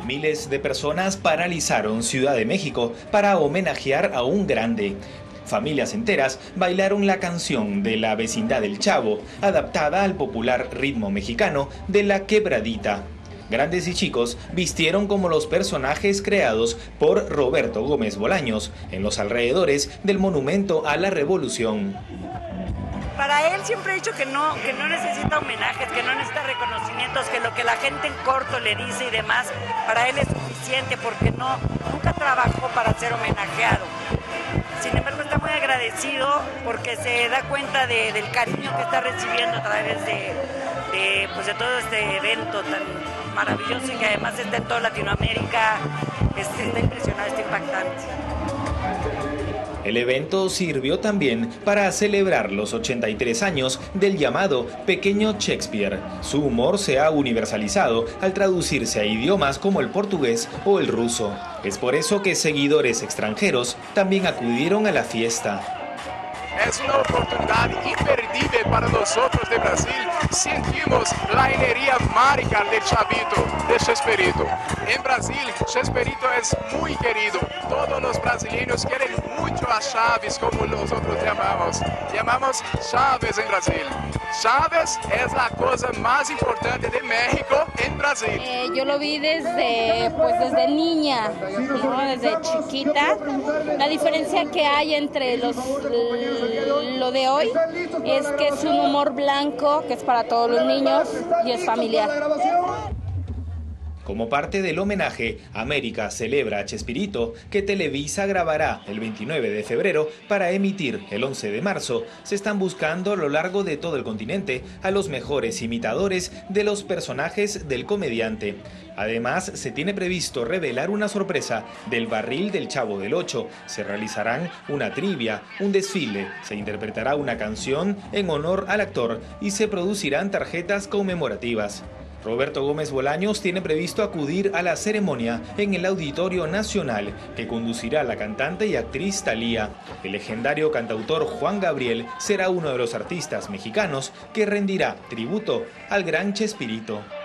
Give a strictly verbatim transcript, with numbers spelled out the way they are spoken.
Miles de personas paralizaron Ciudad de México para homenajear a un grande. Familias enteras bailaron la canción de la vecindad del Chavo, adaptada al popular ritmo mexicano de la quebradita. Grandes y chicos vistieron como los personajes creados por Roberto Gómez Bolaños en los alrededores del Monumento a la Revolución. Para él siempre he dicho que no, que no necesita homenajes, que no necesita reconocimientos, que lo que la gente en corto le dice y demás, para él es suficiente porque no, nunca trabajó para ser homenajeado. Sin embargo, está muy agradecido porque se da cuenta de, del cariño que está recibiendo a través de, de, pues de todo este evento tan maravilloso y que además está en toda Latinoamérica. Este, está impresionado, está impactante. El evento sirvió también para celebrar los ochenta y tres años del llamado Pequeño Shakespeare. Su humor se ha universalizado al traducirse a idiomas como el portugués o el ruso. Es por eso que seguidores extranjeros también acudieron a la fiesta. Es una oportunidad imperdible para nosotros de Brasil. Sentimos la energía mágica del Chavito, de Chespirito. En Brasil, Chespirito es muy querido. Todos los brasileños quieren mucho a Chaves, como nosotros llamamos. Llamamos Chaves en Brasil. Chaves es la cosa más importante de México en Brasil. Eh, yo lo vi desde, pues desde niña, ¿no? Desde chiquita. La diferencia que hay entre los, lo de hoy es que es un humor blanco, que es para todos los niños y es familiar. Como parte del homenaje, América celebra a Chespirito, que Televisa grabará el veintinueve de febrero para emitir el once de marzo. Se están buscando a lo largo de todo el continente a los mejores imitadores de los personajes del comediante. Además, se tiene previsto revelar una sorpresa del barril del Chavo del Ocho. Se realizarán una trivia, un desfile, se interpretará una canción en honor al actor y se producirán tarjetas conmemorativas. Roberto Gómez Bolaños tiene previsto acudir a la ceremonia en el Auditorio Nacional que conducirá la cantante y actriz Thalía. El legendario cantautor Juan Gabriel será uno de los artistas mexicanos que rendirá tributo al gran Chespirito.